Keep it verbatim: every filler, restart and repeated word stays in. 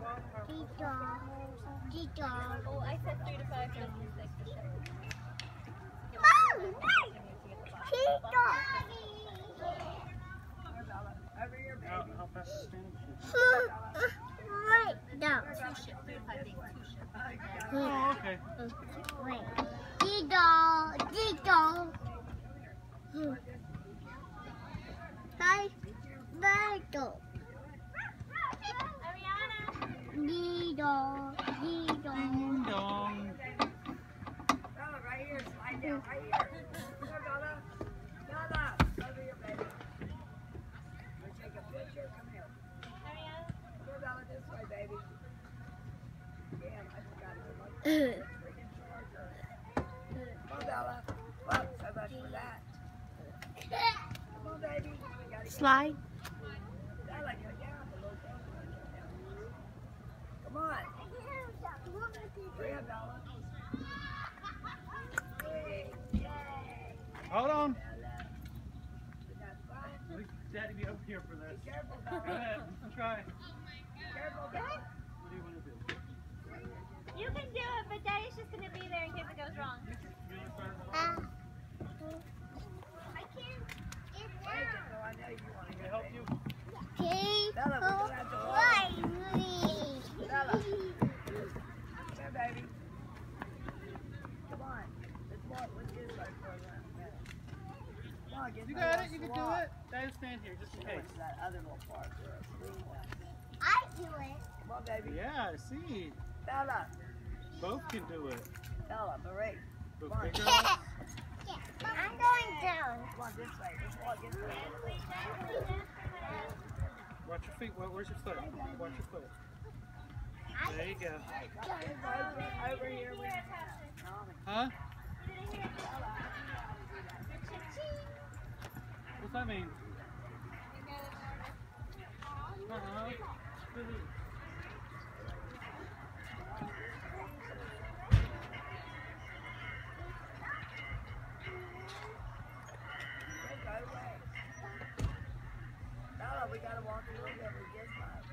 Well, I said three to five minutes. Like the ship. Over here, baby. How, how fast is standing? Right down. Two ship, three to five days, two ship. Oh, okay. Wait. Dido, Dido. Hi, Dido. Ariana. Dido, Dido. Ding dong. Bella, right here. Slide down, right here. Here, Bella. Bella, over here, baby. Let's take a picture. Come here. Ariana. Here, Bella, this way, baby. Damn, I forgot it. Freaking charger. Come on, Bella. Well, so much for that. Come on, baby. We gotta get Slide. Bella, go down a little bit. Come on. Hurry up, Bella. Yay. Yay. Hold on. Bella. Isn't that fun? At least Daddy be up here for this. Be careful, Go Bella. ahead. Try. Careful, Bella. What do you want to do? You can do it, but Daddy's just going to be there in case it goes wrong. You want to start it? Uh, I can't get Wait, no, I know you want to Can go. I help you? Okay. Bella, we're gonna have to walk. Why? Bella. Come here, baby. Come on. Let's walk. Let's get this way for a minute. Come on, get You my got it. legs You to can do walk. it. Daddy, stand here just in Go case. to that other little part there. I do it. Come on, baby. Yeah, I see. Bella. Both can do it. Bella, Marie. Both Come on. big girls. I'm going down. Come on, this way. Let's walk this way. Watch your feet. Where- Where's your foot? Watch your foot. There you go. Over, over here. We Huh? What's that mean? Uh-huh. Bella, we gotta walk a little bit. We get by.